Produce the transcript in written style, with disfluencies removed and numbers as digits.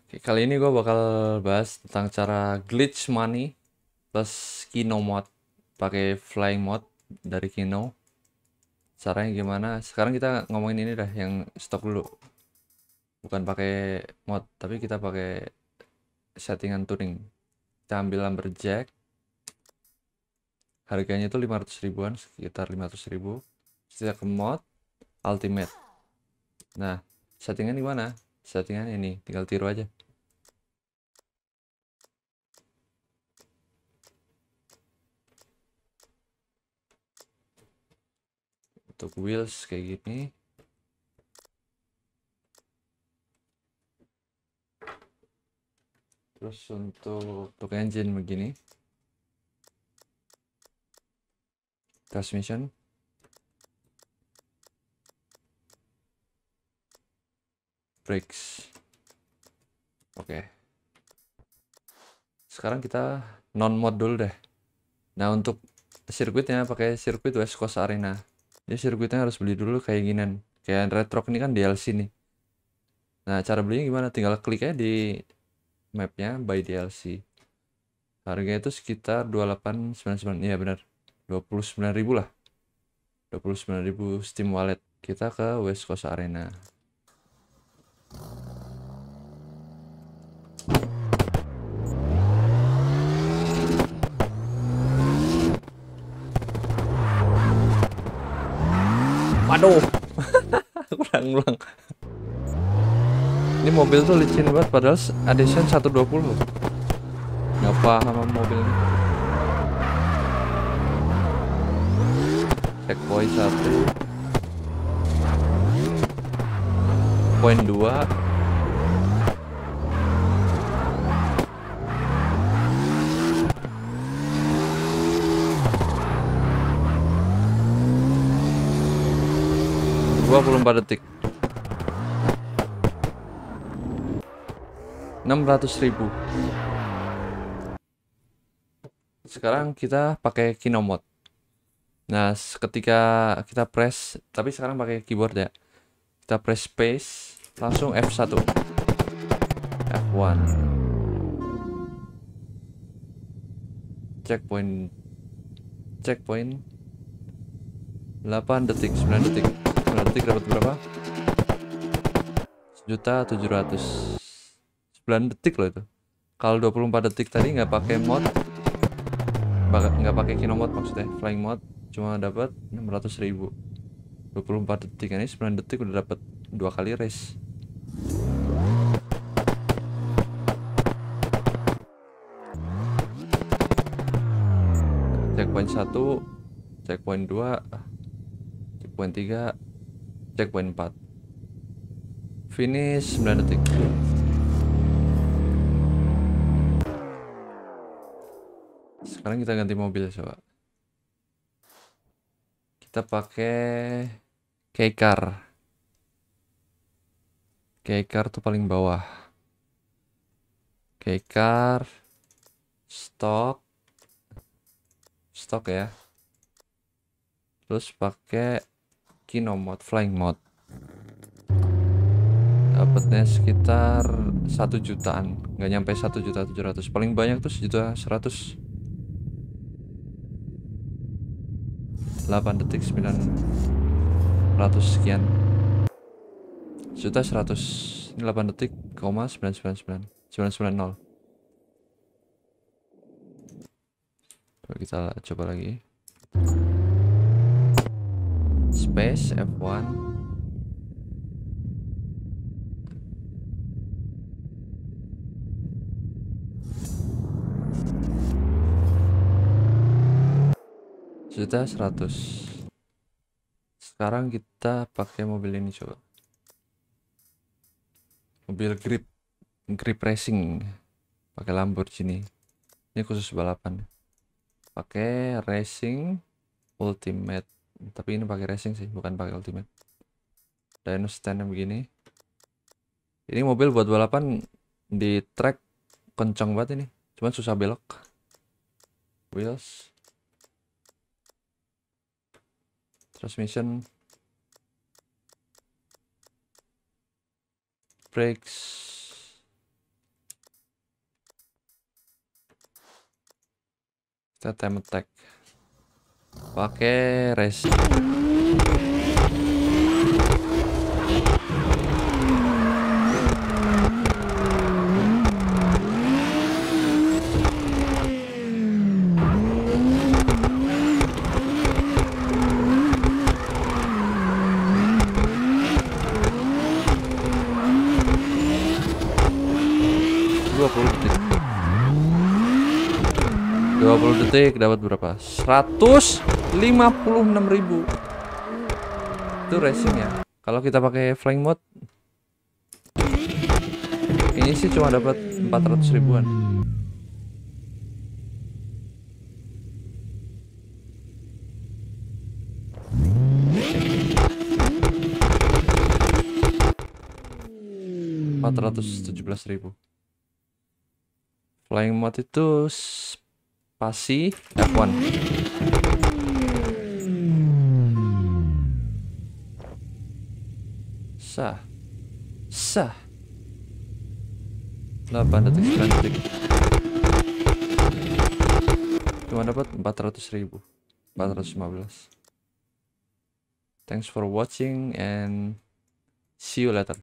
Oke, kali ini gue bakal bahas tentang cara glitch money plus Kino mod pakai flying mod dari Kino. Caranya gimana? Sekarang kita ngomongin ini dah yang stok dulu. Bukan pakai mod, tapi kita pakai settingan tuning. Kita ambil lumberjack. Harganya itu 500 ribuan, sekitar 500 ribu. Kita ke mod ultimate. Nah, settingan gimana? Settingan ini, tinggal tiru aja. Untuk wheels kayak gini. Terus untuk engine begini. Transmission. Brakes. Oke. Sekarang kita non mod dulu deh. Nah, untuk sirkuitnya pakai sirkuit West Coast Arena. Jadi sirkuitnya harus beli dulu kayak ginian. Kayak Red Rock ini kan DLC nih. Nah, cara belinya gimana? Tinggal klik aja di mapnya buy DLC. Harganya itu sekitar 2899. Iya benar. 29.000 lah. 29.000 Steam Wallet. Kita ke West Coast Arena. Waduh, ulang. Ini mobil tuh licin banget padahal edition 120. Nggak paham sama mobil ini. Checkpoint 1, poin 2. Dua puluh empat detik. 600.000. Sekarang kita pakai Kino mod. Nah, ketika kita press, tapi sekarang pakai keyboard ya. Kita press space, langsung F1. F1. Checkpoint. Checkpoint. 8 detik, 9 detik. 9 detik dapat berapa? 1.700.000. 9 detik loh itu. Kalau 24 detik tadi nggak pakai mod, nggak pakai Kino mod maksudnya, flying mod, cuma dapat 600.000. 24 detik ini 9 detik udah dapat 2 kali race. Checkpoint 1, checkpoint 2, checkpoint 3, checkpoint 4. Finish 9 detik. Sekarang kita ganti mobil coba. Kita pakai K-Car. K-Car tuh paling bawah. K-Car stok ya. Terus pakai Kino mod, flying mod. Dapatnya sekitar 1 jutaan, nggak nyampe 1.700.000. Paling banyak tuh 1.100.000. 8 detik 900 sekian. 1.100.000. Ini 8 detik, 999. Kita coba lagi. Space F1. Sudah 100. Sekarang kita pakai mobil ini coba. Mobil grip racing. Pakai Lamborghini. Ini khusus balapan. Pakai racing ultimate. Tapi ini pakai racing sih, bukan pakai ultimate. Dyno stand begini. Ini mobil buat balapan di track kencang banget ini. Cuman susah belok. Wheels. Transmission. Brakes. Kita time attack. Pakai race. detik 20 detik dapat berapa? 156.000. Itu racing ya. Kalau kita pakai flying mode ini sih cuma dapat 400 ribuan. $417.000. Flying mode itu spasi F1. Sah 8 detik 9 detik cuma dapat 400.000. 415. Thanks for watching and see you later.